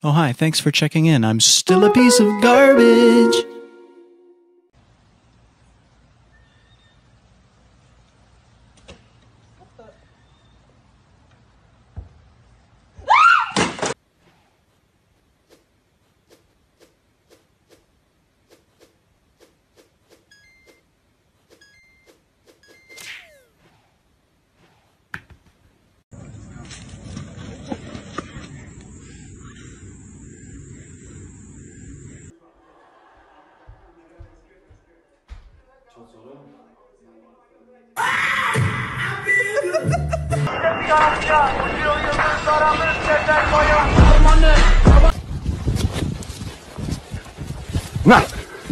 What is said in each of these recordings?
Oh, hi, thanks for checking in. I'm still a piece of garbage. Na!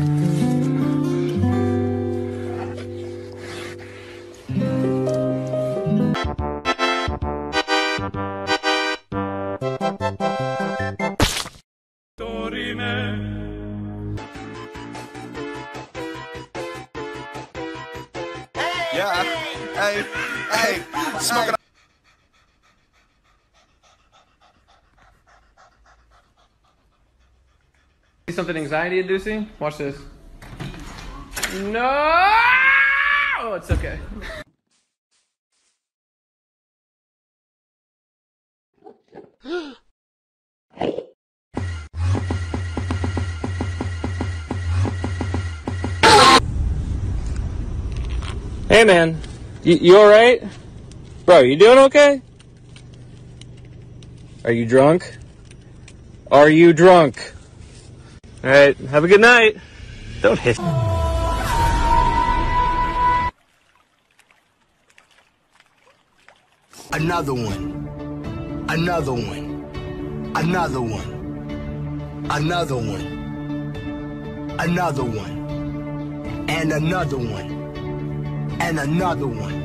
Yeah, hey, smoking. See something anxiety-inducing? Watch this. No! Oh, it's okay. Hey, man. You alright? Bro, you doing okay? Are you drunk? Are you drunk? Alright, have a good night. Don't hit. Another one. Another one. Another one. Another one. Another one. And another one. And another one.